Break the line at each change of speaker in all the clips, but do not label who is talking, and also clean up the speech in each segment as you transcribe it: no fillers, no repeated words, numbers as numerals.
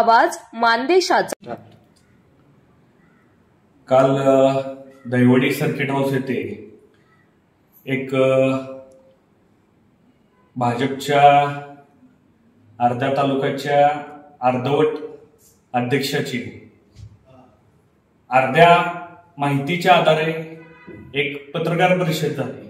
आवाज मानदेशाचा।
काल दैवडी circuit house येथे एक भाजपच्या अर्धा तालुक्याच्या अर्धवट अध्यक्षाची अर्ध्या माहितीच्या आधारे एक पत्रकार परिषद झाली।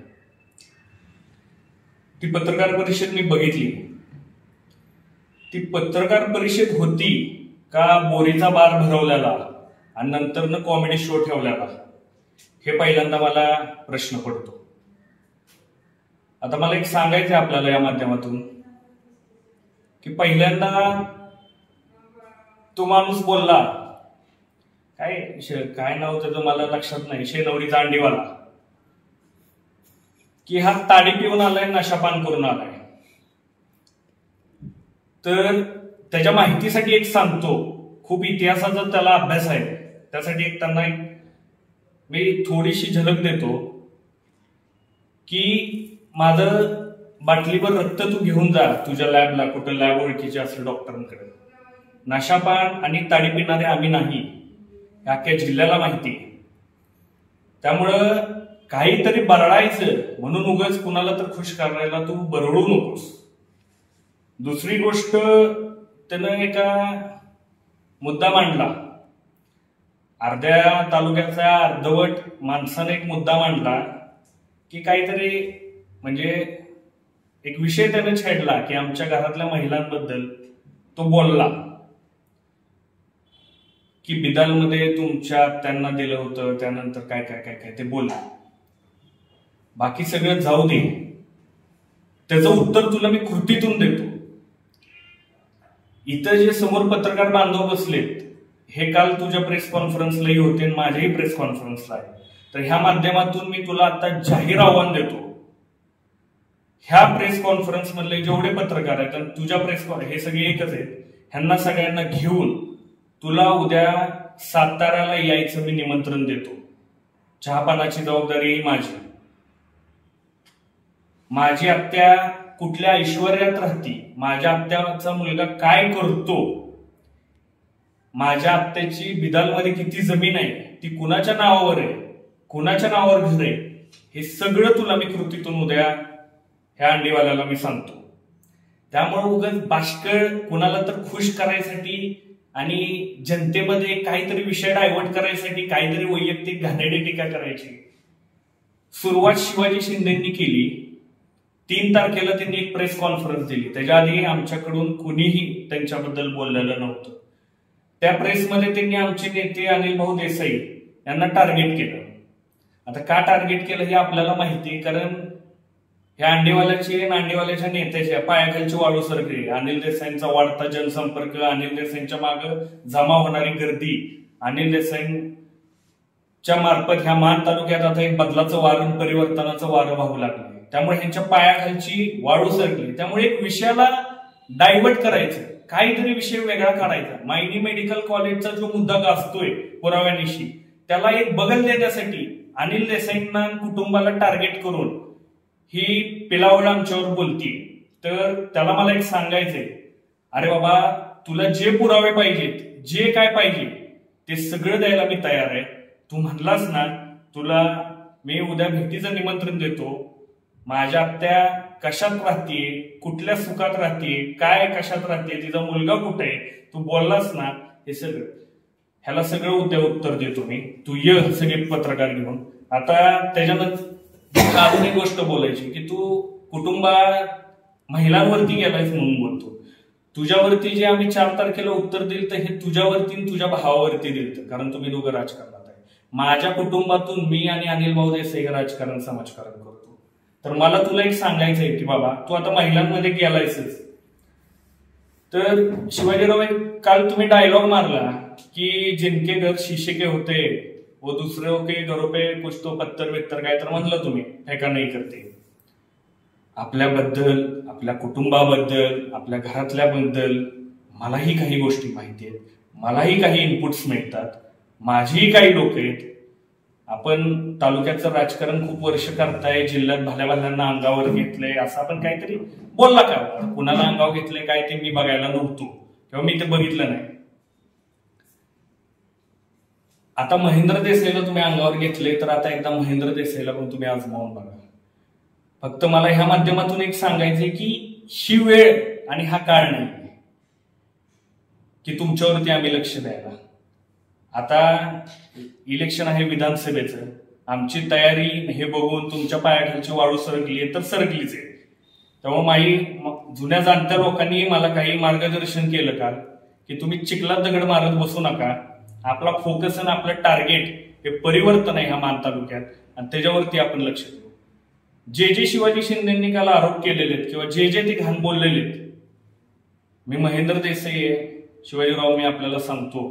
ती पत्रकार परिषद मी बघितली। ती पत्रकार परिषद होती का बोरीचा बार भरवलेला आणि नंतर कॉमेडी शो ठेवलेला, हे पहिल्यांदा मला प्रश्न पडतो। आता मला एक सांगायचं आहे आपल्याला या माध्यमातून की पहिल्यांदा तो माणूस बोलला, काय नाव त्याचं मला लक्षात नाही, शेनवरी दांडीवाला, की हा ताडी पिऊन आलाय, नशापान करून आलाय। तर त्याच्या माहितीसाठी एक सांगतो, खूप इतिहासाचा त्याला अभ्यास आहे, त्यासाठी एक त्यांना मी थोडीशी झलक देतो की माझं बाटलीवर रक्त तू घेऊन जा तुझ्या लॅबला, कुठं लॅब ओळखीचे असेल डॉक्टरांकडे। नशापान आणि ताडी पिणारे आम्ही नाही, अख्ख्या जिल्ह्याला माहिती। त्यामुळं काहीतरी बरडायचं म्हणून उगाच कुणाला तर खुश करायला तू बरडू नकोस। दुसरी गोष्ट, त्यानं एका मुद्दा मांडला, अर्ध्या तालुक्याचा अर्धवट माणसाने एक मुद्दा मांडला की काहीतरी म्हणजे एक विषय त्याने छेडला की आमच्या घरातल्या महिलांबद्दल तो बोलला की बिदालमध्ये तुमच्या त्यांना दिलं होतं, त्यानंतर काय काय काय काय ते बोलला। बाकी सगळं जाऊ दे, त्याचं उत्तर तुला मी कृतीतून देतो। इथं जे समोर पत्रकार बांधव बसलेत हे काल तुझ्या प्रेस कॉन्फरन्सलाही होते आणि माझ्याही प्रेस कॉन्फरन्सला आहे। तर ह्या माध्यमातून मी तुला आता जाहीर आव्हान देतो, ह्या प्रेस कॉन्फरन्स मधले जेवढे पत्रकार आहेत आणि तुझ्या हे सगळे एकच आहेत, ह्यांना सगळ्यांना घेऊन तुला उद्या साताऱ्याला यायचं मी निमंत्रण देतो। चहापानाची जबाबदारी ही माझी। माझी आत्या कुठल्या ऐश्वर्यात राहती, माझ्या आत्याचा मुलगा काय करतो, माझ्या आत्याची बिदालमध्ये किती जमीन आहे, ती कुणाच्या नावावर आहे, कुणाच्या नावावर घर आहे, हे सगळं तुला मी कृतीतून उद्या ह्या अंडीवाल्याला मी सांगतो। त्यामुळे उगाच बाष्कळ कुणाला तर खुश करायसाठी आणि जनतेमध्ये काहीतरी विषय डायव्हर्ट करायसाठी काहीतरी वैयक्तिक घाणेरडी टीका करायची सुरुवात शिवाजी शिंदेंनी केली। 3 तारखेला त्यांनी एक प्रेस कॉन्फरन्स दिली, त्याच्या आधी आमच्याकडून कुणीही त्यांच्याबद्दल बोललेलं नव्हतं। त्या प्रेसमध्ये त्यांनी आमचे नेते अनिल भाऊ देसाई यांना टार्गेट केलं। आता का टार्गेट केलं हे आपल्याला माहिती, कारण ह्या अंडीवाल्याची नांडीवाल्याच्या नेत्याच्या पायाखालची वाळू सरकली। अनिल देसाईंचा वाढता जनसंपर्क, अनिल देसाईंच्या मागे जमा होणारी गर्दी, अनिल देसाईंच्या मार्फत ह्या मान तालुक्यात आता एक बदलाचं वारं, परिवर्तनाचं वारं वाहू लागलं। त्यामुळे ह्यांच्या पायाखालची वाळू सरकली। त्यामुळे एक विषयाला डायव्हर्ट करायचं, काहीतरी विषय वेगळा काढायचा। मायनी मेडिकल कॉलेजचा जो मुद्दा गाजतोय पुराव्यानिशी, त्याला एक बगल देण्यासाठी अनिल देसाईंना कुटुंबाला टार्गेट करून ही पिलावळ आमच्यावर बोलती। तर त्याला मला एक सांगायचंय, अरे बाबा, तुला जे पुरावे पाहिजेत, जे काय पाहिजे ते सगळं द्यायला मी तयार आहे। तू म्हणलास ना, तुला मी उद्या भेटीचं निमंत्रण देतो। माझ्या आत्या कशात राहतीये, कुठल्या सुखात राहतीये, काय कशात राहतीये, तिचा मुलगा कुठे आहे, तू बोललास ना, हे सगळं ह्याला सगळं उद्या उत्तर देतो मी। तू ये सगळे पत्रकार घेऊन। आता त्याच्यानंतर अजून एक गोष्ट बोलायची की तू महिलांवरती गेलायस म्हणून बोलतो। तुझ्यावरती जे आम्ही 4 तारखेला उत्तर दिलं तर हे तुझ्यावरती तुझ्या भावावरती दिलं, कारण तुम्ही दोघं राजकारणात आहे। माझ्या कुटुंबातून मी आणि अनिल भाऊ देसाई राजकारण समाजकारण करतो। तर मला तुला एक सांगायचंय की बाबा, तू आता महिलांमध्ये गेलायसच, तर शिवाजीराव काल तुम्ही डायलॉग मारला की जिनके घर शीशे के होते वो दुसरे के घरों पे कुछ तो पत्थर वित्तर काय तर म्हणलं तुम्ही, फेका नाही करते। आपल्याबद्दल, आपल्या कुटुंबाबद्दल, आपल्या घरातल्याबद्दल मलाही काही गोष्टी माहिती आहेत, मलाही काही इनपुट्स मिळतात, माझीही काही लोक आहेत। आपण तालुक्याचं राजकारण खूप वर्ष करताय, जिल्ह्यात भल्या भल्यांना अंगावर घेतलंय, असं आपण काहीतरी बोलला का? कुणाला अंगावर घेतलंय काय ते मी बघायला नव्हतो किंवा मी ते बघितलं नाही। आता महेंद्र देसाईला तुम्ही अंगावर घेतले तर आता एकदा महेंद्र देसाईला पण तुम्ही आजमावून बघा. फक्त मला ह्या माध्यमातून एक सांगायचंय की ही वेळ आणि हा काळ नाही की तुमच्यावरती आम्ही लक्ष द्यायला. आता इलेक्शन आहे विधानसभेचं, आमची तयारी हे बघून तुमच्या पायाखालची वाळू सरकली तर सरकलीच आहे. त्यामुळे माझी जुन्या जाणत्या लोकांनी मला काही मार्गदर्शन केलं का की तुम्ही चिखलात दगड मारत बसू नका. आपला फोकस आणि आपलं टार्गेट हे परिवर्तन आहे ह्या मान तालुक्यात आणि त्याच्यावरती आपण लक्ष देऊ. जे शिवाजी शिंदेंनी काल आरोप केलेले आहेत किंवा जे ते घाण बोललेले आहेत, मी महेंद्र देसाई आहे, शिवाजीराव मी आपल्याला सांगतो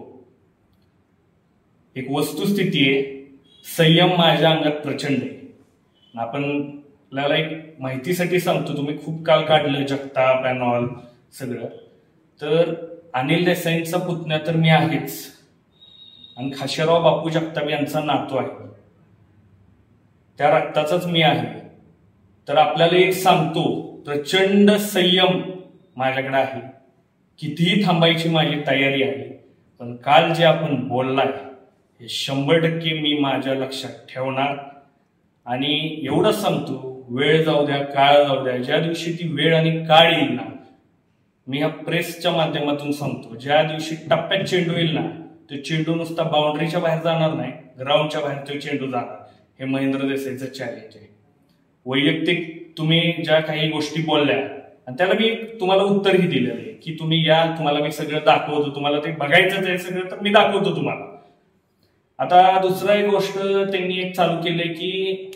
एक वस्तुस्थिती आहे, संयम माझ्या अंगात प्रचंड आहे. आपल्याला एक माहितीसाठी सांगतो, तुम्ही खूप काल काढलं जगताप पॅनॉल सगळं, तर अनिल देसाईंचा पुतण्या तर मी आहेच आणि खाशेराव बापू जगताप यांचा नातू आहे, त्या रक्ताचाच मी आहे. तर आपल्याला एक सांगतो, प्रचंड संयम माझ्याकडे आहे, कितीही थांबायची माझी तयारी आहे. पण काल जे आपण बोललाय हे 100% मी माझ्या लक्षात ठेवणार. आणि एवढंच सांगतो, वेळ जाऊ द्या काळ जाऊ द्या, ज्या दिवशी ती वेळ आणि काळ येईल ना, मी ह्या प्रेसच्या माध्यमातून सांगतो, ज्या दिवशी टप्प्यात चेंडू येईल ना, तो चेंडू नुसता बाउंड्रीच्या बाहेर जाणार नाही, ग्राउंडच्या बाहेर तो चेंडू जाणार. हे महेंद्र देसाईचं चॅलेंज आहे. वैयक्तिक तुम्ही ज्या काही गोष्टी बोलल्या आणि त्याला मी तुम्हाला उत्तरही दिलेलं आहे की तुम्ही या, तुम्हाला मी सगळं दाखवतो, तुम्हाला ते बघायचंच आहे सगळं तर मी दाखवतो तुम्हाला. आता दुसरा एक गोष्ट त्यांनी एक चालू केलंय की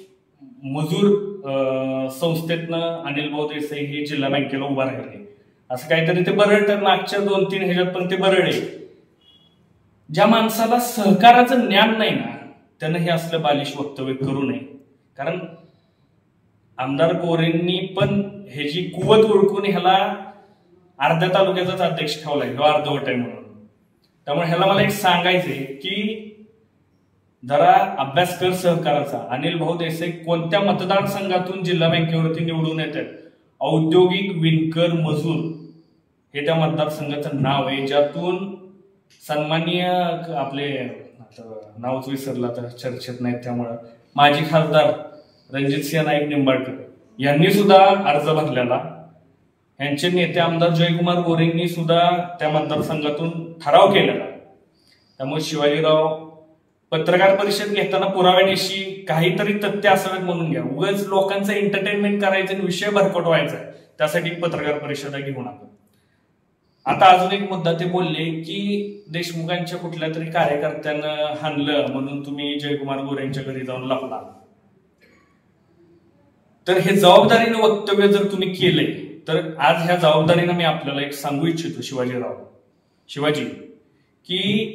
मजूर संस्थेतनं अनिल भाऊ देसाई हे जिल्हा बँकेला उभा राहिले, असं काहीतरी ते बरड. तर मागच्या 2-3 ह्याच्यात पण ते बरड आहे. ज्या माणसाला सहकाराचं ज्ञान नाही ना, त्यानं हे असलं बालिश वक्तव्य करू नये. कारण आमदार गोरेंनी पण ह्याची कुवत ओळखून ह्याला अर्ध्या तालुक्याचाच अध्यक्ष ठेवलाय, ह्यो अर्धवट आहे म्हणून. त्यामुळे ह्याला मला एक सांगायचंय की जरा अभ्यास कर सहकाराचा. अनिल भाऊ देसाई कोणत्या मतदारसंघातून जिल्हा बँकेवरती निवडून येतात? औद्योगिक विणकर मजूर हे त्या मतदारसंघाचं नाव आहे, ज्यातून सन्माननीय आपले नावच विसरला तर चर्चेत नाही, त्यामुळं माजी खासदार रणजितसिंह नाईक निंबाळकर यांनी सुद्धा अर्ज भरलेला. यांचे नेते आमदार जयकुमार गोरेंनी सुद्धा त्या मतदारसंघातून ठराव केलेला. त्यामुळे शिवाजीराव पत्रकार परिषद घेताना पुराव्यानिशी काहीतरी तथ्य असावेत म्हणून घ्या. उगाच लोकांचं एंटरटेनमेंट करायचं आणि विषय भरकटवायचा आहे, त्यासाठी पत्रकार परिषदा घेऊ नका. आता अजून एक मुद्दा ते बोलले की देशमुखांच्या कुठल्या तरी कार्यकर्त्यानं हाणलं म्हणून तुम्ही जयकुमार गोरेंच्या घरी जाऊन लपला. तर हे जबाबदारीनं वक्तव्य जर तुम्ही केले तर आज ह्या जबाबदारीनं मी आपल्याला एक सांगू इच्छितो शिवाजी की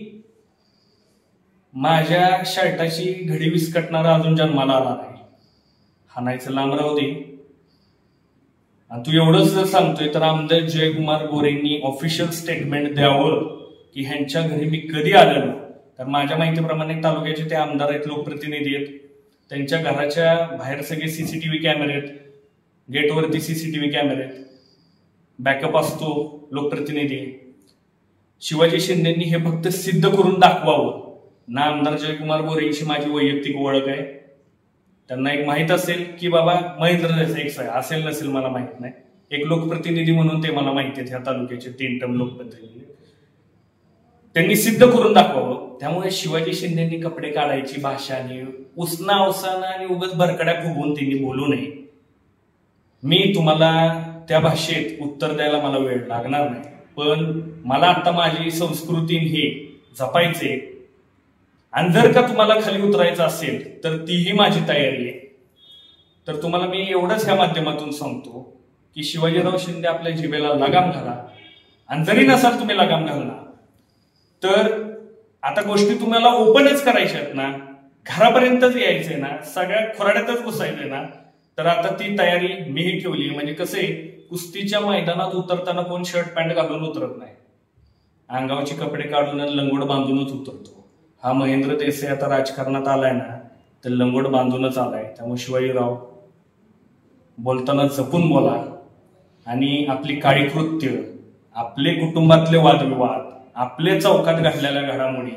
माझ्या शर्टाची घडी विस्कटणारा अजून जन्माला आला नाही, हाणायचं लांब राहू दे. आणि तू एवढंच जर सांगतोय तर आमदार जयकुमार गोरेंनी ऑफिशियल स्टेटमेंट द्यावं की ह्यांच्या घरी मी कधी आलेलो. तर माझ्या माहितीप्रमाणे तालुक्याचे ते आमदार आहेत, लोकप्रतिनिधी आहेत, त्यांच्या घराच्या बाहेर सगळे सीसीटीव्ही कॅमेरे आहेत, गेटवरती सीसीटीव्ही कॅमेरे आहेत, बॅकअप असतो, लोकप्रतिनिधी. शिवाजी शिंदेंनी हे फक्त सिद्ध करून दाखवावं ना. आमदार जयकुमार गोरेंची माझी वैयक्तिक ओळख आहे, त्यांना एक माहित असेल की बाबा महेंद्र देसाई असेल नसेल मला माहित नाही, एक लोकप्रतिनिधी म्हणून ते मला माहिती आहेत, ह्या तालुक्याचे 3 टर्म लोकप्रतिनिधी, त्यांनी सिद्ध करून दाखवावं. त्यामुळे शिवाजी शिंदेंनी कपडे काढायची भाषाने उसना अवसानं आणि उगाच भरकड्या फुगवून त्यांनी बोलू नये. मी तुम्हाला त्या भाषेत उत्तर द्यायला मला वेळ लागणार नाही, पण मला आता माझी संस्कृती हे जपायचे. आणि जर का तुम्हाला खाली उतरायचं असेल तर तीही माझी तयारी आहे. तर तुम्हाला मी एवढंच ह्या माध्यमातून सांगतो की शिवाजीराव शिंदे आपल्या जिभेला लगाम घाला. आणि जरी नसाल तुम्ही लगाम घालणार तर आता गोष्टी तुम्हाला ओपनच करायच्या आहेत ना, घरापर्यंतच यायचंय ना, सगळ्या खोराड्यातच घुसायचंय ना, तर आता ती तयारी मीही ठेवली. म्हणजे कसं आहे, कुस्तीच्या मैदानात उतरताना कोण शर्ट पॅन्ट घालून उतरत नाही, अंगावरचे कपडे काढून लंगोट बांधूनच उतरतो. हा महेंद्र देसाई आता राजकारणात आलाय ना, तर लंगोट बांधूनच आलाय. त्यामुळे शिवाजीराव बोलताना जपून बोला आणि आपली काळी कृत्य, आपले कुटुंबातले वादविवाद, आपले चौकात घडलेल्या घडामोडी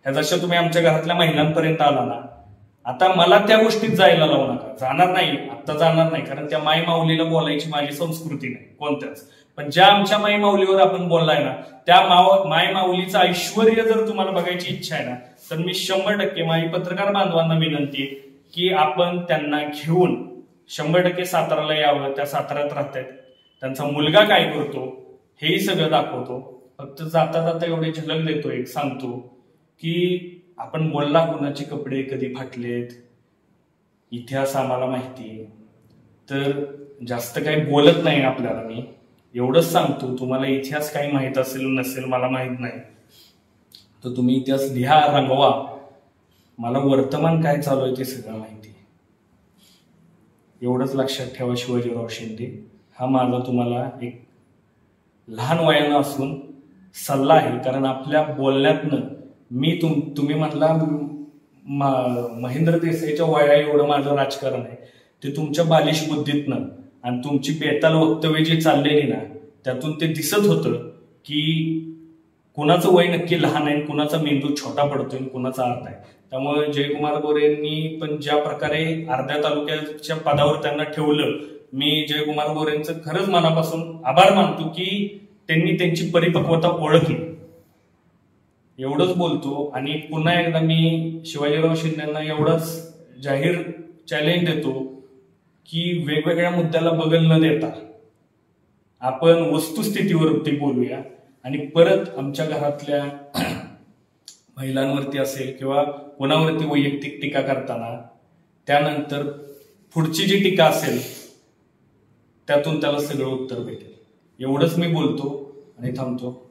ह्या जशा तुम्ही आमच्या घरातल्या महिलांपर्यंत आला ना, आता मला त्या गोष्टीत जायला लावू नका. जाणार नाही, आता जाणार नाही, कारण त्या माई माऊलीला बोलायची माझी संस्कृती नाही कोणत्याच. पण ज्या आमच्या माई माऊलीवर आपण बोललाय ना, त्या माय माऊलीचं ऐश्वर जर तुम्हाला बघायची इच्छा आहे ना, तर मी 100% माझी पत्रकार बांधवांना विनंती आहे की आपण त्यांना घेऊन 100% साताराला यावं. त्या साताऱ्यात राहतात, त्यांचा मुलगा काय करतो हेही सगळं दाखवतो. फक्त जाता जाता एवढे झलक देतो, एक सांगतो की आपण बोलला कुणाचे कपडे कधी फाटलेत, इतिहास आम्हाला माहिती आहे. तर जास्त काही बोलत नाही आपल्याला, मी एवढंच सांगतो. तुम्हाला इतिहास काही माहित असेल नसेल मला माहित नाही, तर तुम्ही इतिहास लिहा, रंगवा. मला वर्तमान काय चालू आहे ते सगळं माहिती आहे. एवढंच लक्षात ठेवा शिवाजीराव शिंदे. हा माझा तुम्हाला एक लहान वयानं असून सल्ला आहे, कारण आपल्या बोलण्यातनं मी तुम्ही म्हणला महेंद्र देसाईच्या वया एवढं माझं राजकारण आहे, ते तुमच्या बालिश बुद्धीतनं आणि तुमची बेताल वक्तव्य जी चाललेली ना, त्यातून ते दिसत होतं की कुणाचं वय नक्की लहान आहे, कुणाचा मेंदू छोटा पडतोय, कुणाचा अर्थ आहे. त्यामुळे जयकुमार गोरेंनी पण ज्या प्रकारे अर्ध्या तालुक्याच्या पदावर त्यांना ठेवलं, मी जयकुमार गोरेंचं खरंच मनापासून आभार मानतो की त्यांनी त्यांची परिपक्वता ओळखली. एवढंच बोलतो. आणि पुन्हा एकदा मी शिवाजीराव शिंदेना एवढंच जाहीर चॅलेंज देतो की वेगवेगळ्या मुद्द्याला बगल न देता आपण वस्तुस्थितीवरती बोलूया. आणि परत आमच्या घरातल्या महिलांवरती असेल किंवा कोणावरती वैयक्तिक टीका करताना त्यानंतर पुढची जी टीका असेल त्यातून त्याला सगळं उत्तर भेटेल. एवढंच मी बोलतो आणि थांबतो.